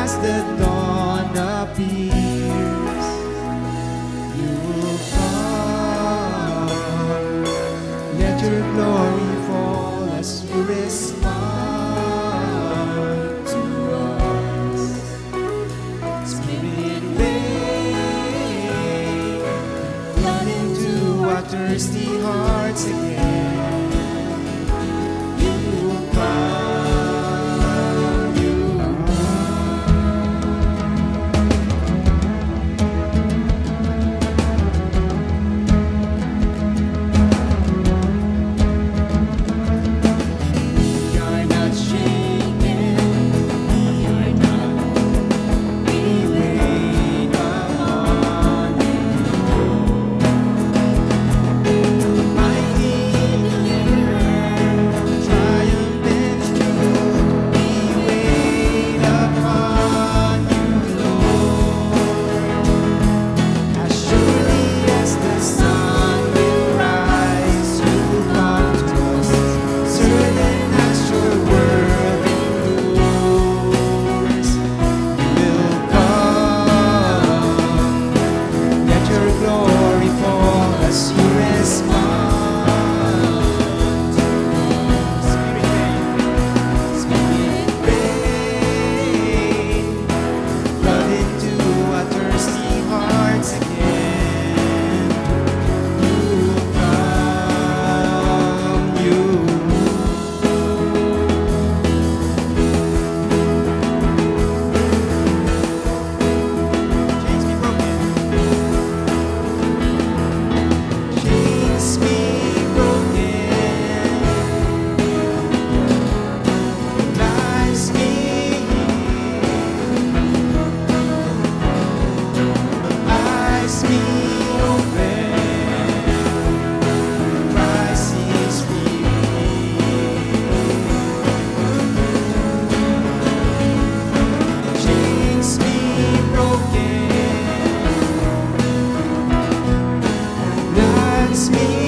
as the dawn appears, you will come. Let your glory fall as you respond to us. Spirit, rain, flood into our thirsty hearts again. You will come, you will We are not shaken, we are not. We wait upon you, mighty deliverer, triumphant through. We wait upon you, Lord. As surely as the sun will rise, you come to us. Certain as your word endures, you will come. Let your glory fall as you respond. Spirit rain, flood into our thirsty hearts again. You will come, you chains be broken. Chains be broken. Lives be healed. Eyes be open. Christ is revealed. Chains be broken. Lives be